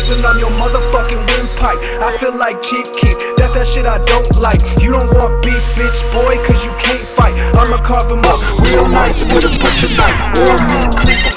squeezing on your motherfucking windpipe. I feel like Chief Keef, that's that shit I don't like. You don't want beef, bitch boy, cause you can't fight. I'ma carve him up real nice with a butcher knife or a meat cleaver.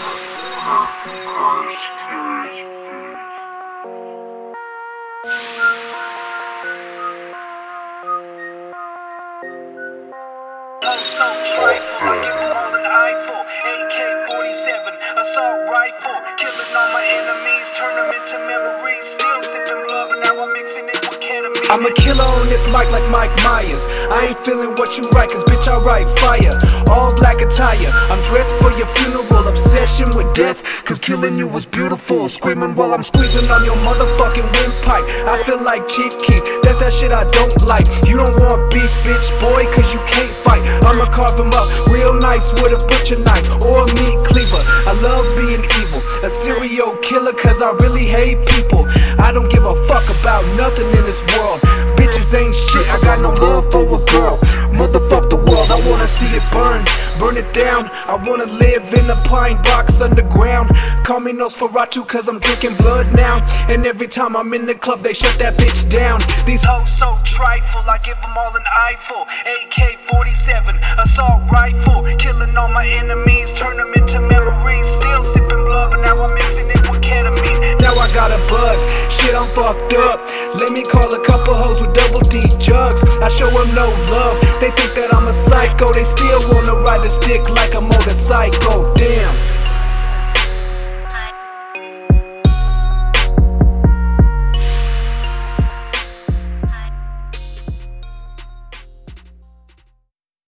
So trifle, I give them all an eyeful. AK-47, assault rifle, killing all my enemies, turn them into memories. Still sipping blood, but now I'm mixing it with ketamine. I'm a killer on this mic like Mike Myers. I ain't feeling what you write, cause bitch I write fire. All black attire, I'm dressed for your funeral. Obsession with death, cause killing you was beautiful. Screaming while I'm squeezing on your motherfucking windpipe. I feel like Chief Keef, that's that shit I don't like. You don't want beef, bitch boy, cause you can't fight. I'ma carve him up real nice with a butcher knife or a meat cleaver. I love being evil, a serial killer, cause I really hate people. I don't give a fuck about nothing in this world. Bitches ain't shit, I got no love for a girl. Motherfuck the world, I wanna see it burn. Burn it down, I wanna live in a pine box underground. Call me Nosferatu cause I'm drinking blood now. And every time I'm in the club they shut that bitch down. These hoes so trifle, I give them all an eyeful. AK-47, assault rifle, killing all my enemies, turn them into memories. Still sipping blood, but now I'm mixing it with ketamine. Now I got a buzz, shit I'm fucked up. Let me call a couple hoes with double D jugs. I show them no love, they think that I'm a psycho. They still wanna ride this dick like a motorcycle, damn.